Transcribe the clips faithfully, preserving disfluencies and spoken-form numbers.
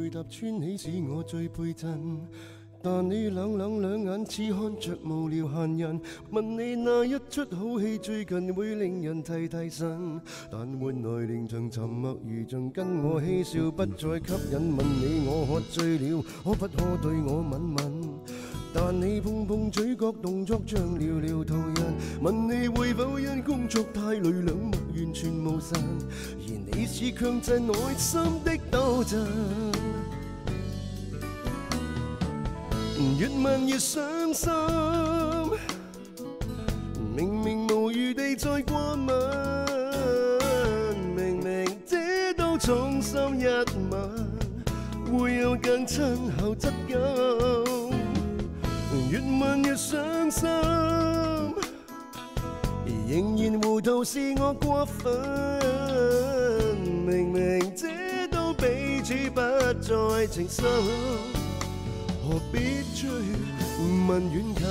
配搭穿起使我最倍振。但你冷冷兩眼，似看着無聊閒人。問你那一出好戲最近會令人提提神，但換來連場沉默如像跟我嬉笑，不再吸引。問你我喝醉了，可不可對我吻吻？但你碰碰嘴角動作像寥寥途人。問你會否因工作太累，兩目完全無神，而你似強制內心的鬥爭。越問越傷心，明明無餘地再過問，明明這都重心一吻，會有更親厚質感。越問越傷心，仍然糊塗是我過分，明明這都彼此不再情深。何必追問遠近？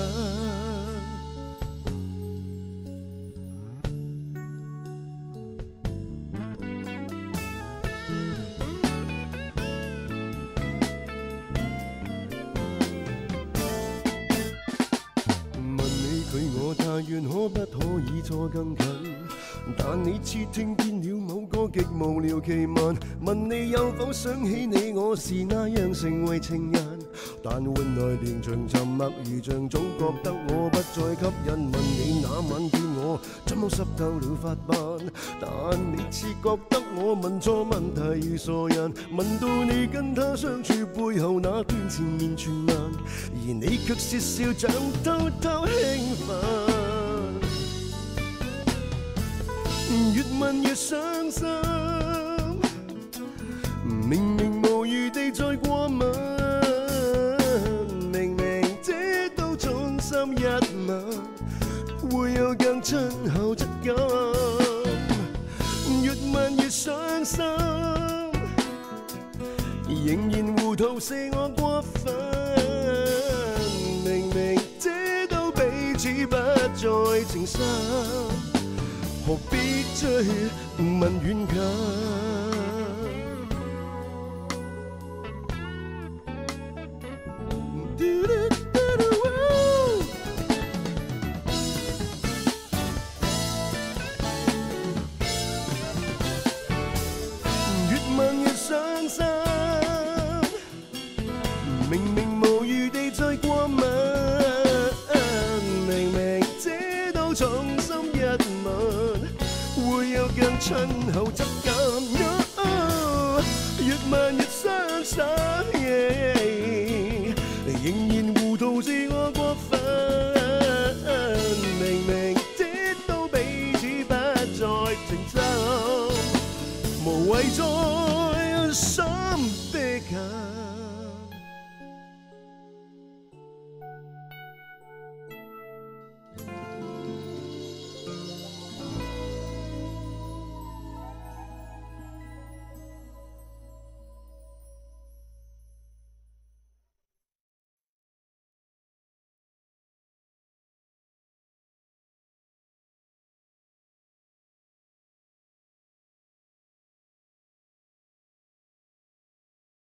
問你距我太遠，可不可以坐更近？但你似聽見了某個極無聊奇聞，問你有否想起你我是那樣成為情人？但換來連場沉默如像總覺得我不再吸引。問你那晚見我怎麼濕透了髮斑，但你似覺得我問錯問題如傻人。問到你跟他相處背後那段纏綿傳聞，而你卻竊笑像偷偷興奮。越問越傷心，明明無餘地再過問，明明這都重心一吻，會有更親厚質感。越問越傷心，仍然糊塗是我過分，明明這都彼此不再情深。何必追問遠近？越問越傷心，明明無餘地再過問，明明這都重心一吻，會有更親厚質感。Oh, 越問越傷心， yeah, 仍然糊塗是我過分，明明這都彼此不再情深，無謂再心的近。